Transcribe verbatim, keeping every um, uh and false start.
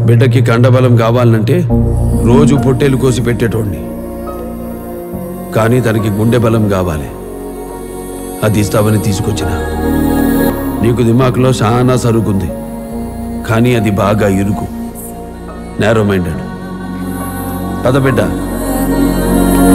బిడ్డకి కండబలం కావాలంటే రోజు పొట్టేలు కోసి పెట్టేటోడిని. కానీ తనకి గుండె బలం కావాలి. అది ఇస్తావని తీసుకొచ్చిన. నీకు దిమాకులో చాలా సరుకుంది, కానీ అది బాగా ఇరుకు. Narrow minded. పద బిడ్డ.